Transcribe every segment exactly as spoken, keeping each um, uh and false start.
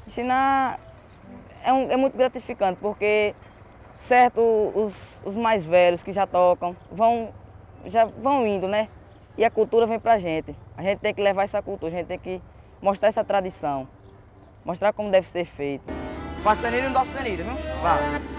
Ensinar é, um, é muito gratificante, porque certo, os, os mais velhos que já tocam vão, já vão indo, né? E a cultura vem pra gente. A gente tem que levar essa cultura, a gente tem que mostrar essa tradição, mostrar como deve ser feito. Faz tenilha e não dá tenilha, viu? Vá.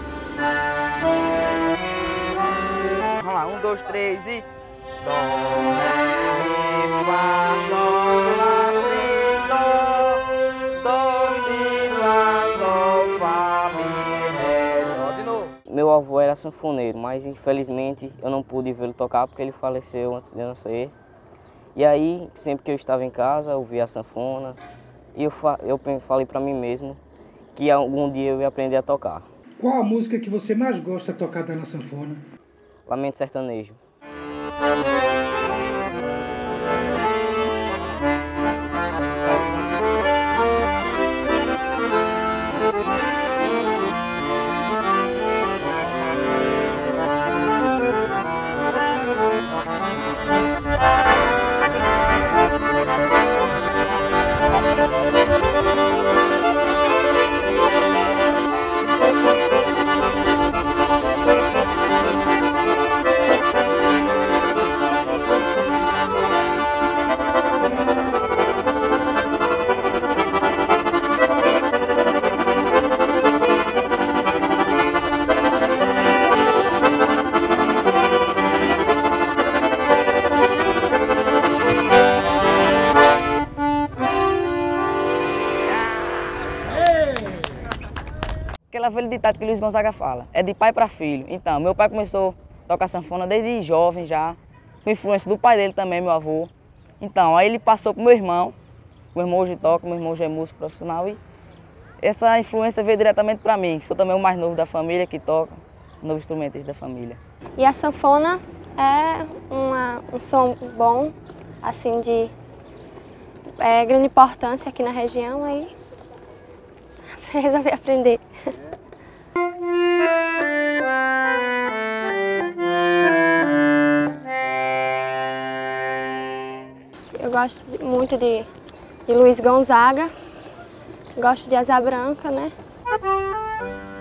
Vamos lá, um, dois, três e... Dó, ré, mi, fá, sol, lá, si, dó. Dó, si, lá, sol, fá, mi, ré, dó. De novo. Meu avô era sanfoneiro, mas infelizmente eu não pude vê-lo tocar porque ele faleceu antes de eu nascer. E aí, sempre que eu estava em casa, eu via a sanfona e eu, fa eu falei para mim mesmo que algum dia eu ia aprender a tocar. Qual a música que você mais gosta tocada na sanfona? Lamento Sertanejo. Aquela velha ditado que Luiz Gonzaga fala, é de pai para filho. Então, meu pai começou a tocar sanfona desde jovem já, com influência do pai dele também, meu avô. Então, aí ele passou para o meu irmão, meu irmão hoje toca, meu irmão já é músico profissional, e essa influência veio diretamente para mim, que sou também o mais novo da família, que toca, novo instrumentista da família. E a sanfona é uma, um som bom, assim, de é, grande importância aqui na região, aí resolvi aprender. Eu gosto muito de, de Luiz Gonzaga, gosto de Asa Branca, né?